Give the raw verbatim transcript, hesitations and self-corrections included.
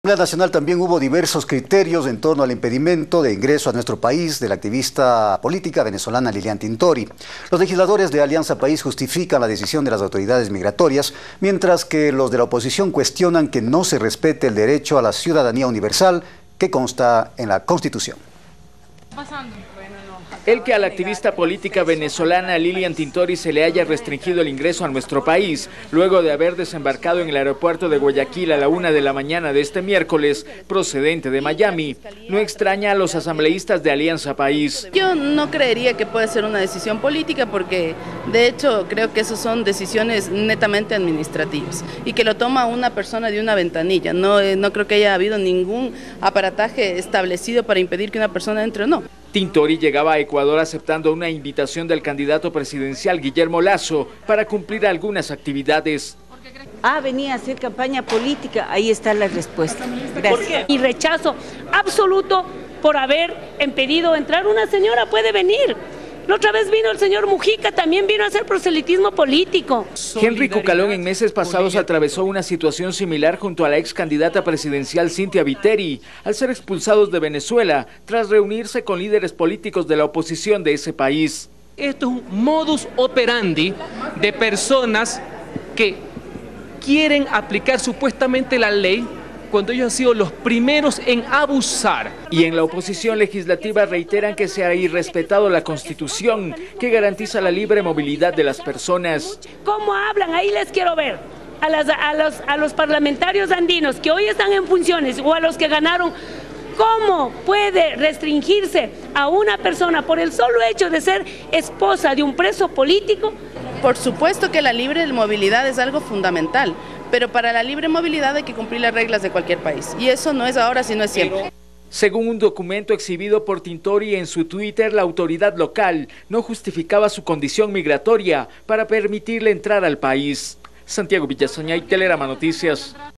En la nacional también hubo diversos criterios en torno al impedimento de ingreso a nuestro país de la activista política venezolana Lilian Tintori. Los legisladores de Alianza País justifican la decisión de las autoridades migratorias, mientras que los de la oposición cuestionan que no se respete el derecho a la ciudadanía universal que consta en la Constitución. El que a la activista política venezolana Lilian Tintori se le haya restringido el ingreso a nuestro país, luego de haber desembarcado en el aeropuerto de Guayaquil a la una de la mañana de este miércoles, procedente de Miami, no extraña a los asambleístas de Alianza País. Yo no creería que puede ser una decisión política porque, de hecho, creo que esas son decisiones netamente administrativas y que lo toma una persona de una ventanilla. No, no creo que haya habido ningún aparataje establecido para impedir que una persona entre o no. Tintori llegaba a Ecuador aceptando una invitación del candidato presidencial Guillermo Lasso para cumplir algunas actividades. Ah, venía a hacer campaña política, ahí está la respuesta. Gracias. Y rechazo absoluto por haber impedido entrar. Una señora puede venir. La otra vez vino el señor Mujica, también vino a hacer proselitismo político. Henry Cucalón en meses pasados atravesó una situación similar junto a la ex candidata presidencial Cynthia Viteri, al ser expulsados de Venezuela tras reunirse con líderes políticos de la oposición de ese país. Esto es un modus operandi de personas que quieren aplicar supuestamente la ley cuando ellos han sido los primeros en abusar. Y en la oposición legislativa reiteran que se ha irrespetado la Constitución, que garantiza la libre movilidad de las personas. ¿Cómo hablan? Ahí les quiero ver. A, las, a, los, a los parlamentarios andinos que hoy están en funciones o a los que ganaron, ¿cómo puede restringirse a una persona por el solo hecho de ser esposa de un preso político? Por supuesto que la libre movilidad es algo fundamental, pero para la libre movilidad hay que cumplir las reglas de cualquier país, y eso no es ahora, sino es siempre. Según un documento exhibido por Tintori en su Twitter, la autoridad local no justificaba su condición migratoria para permitirle entrar al país. Santiago Villasoñay, Telerama Noticias.